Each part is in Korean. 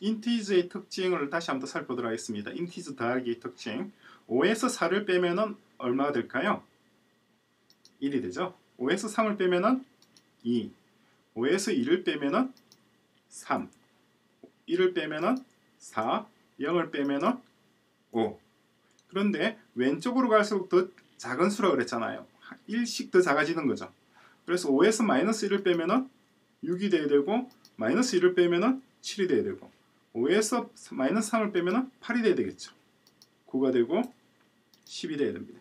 인티저의 특징을 다시 한번 살펴보도록 하겠습니다. 인티저 더하기의 특징. 5에서 4를 빼면은 얼마가 될까요? 1이 되죠. 5에서 3을 빼면은 2. 5에서 2를 빼면은 3. 1을 빼면은 4. 0을 빼면은 5. 그런데 왼쪽으로 갈수록 더 작은 수라고 그랬잖아요. 1씩 더 작아지는 거죠. 그래서 5에서 마이너스 1을 빼면은 6이 돼야 되고, 마이너스 1을 빼면은 7이 돼야 되고, 5에서 마이너스 3을 빼면은 8이 돼야 되겠죠. 9가 되고 10이 돼야 됩니다.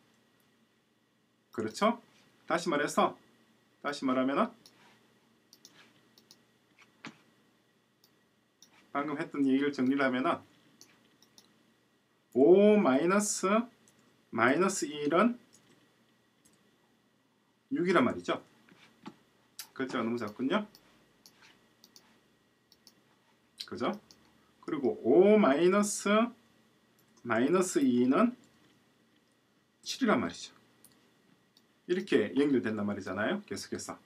그렇죠? 다시 말하면은 방금 했던 얘기를 정리를 하면은 5 마이너스 1은 6이란 말이죠. 글자가 너무 작군요. 그죠? 그리고 5 마이너스 2는 7이란 말이죠. 이렇게 연결된단 말이잖아요. 계속해서.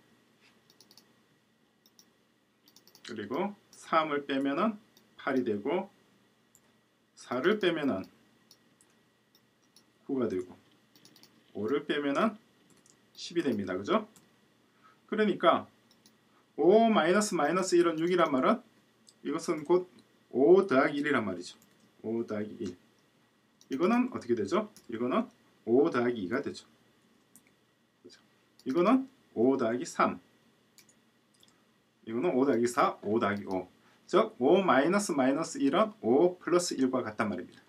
그리고 3을 빼면은 8이 되고, 4를 빼면은 9가 되고, 5를 빼면은 10이 됩니다. 그죠? 그러니까 5 마이너스 1은 6이란 말은 이것은 곧 5 더하기 1이란 말이죠. 5 더하기 1. 이거는 어떻게 되죠? 이거는 5 더하기 2가 되죠. 그렇죠? 이거는 5 더하기 3. 이거는 5 더하기 4, 5 더하기 5. 즉 5 마이너스 1은 5 플러스 1과 같단 말입니다.